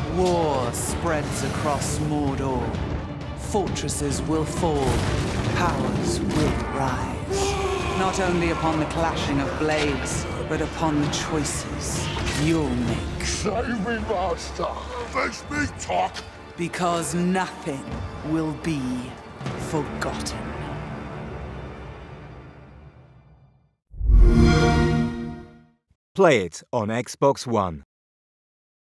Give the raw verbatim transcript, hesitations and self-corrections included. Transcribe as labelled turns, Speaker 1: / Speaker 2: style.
Speaker 1: War spreads across Mordor. Fortresses will fall, powers will rise. Not only upon the clashing of blades, but upon the choices you'll make.
Speaker 2: Save me, master. Makes me talk.
Speaker 1: Because nothing will be forgotten.
Speaker 3: Play it on Xbox One.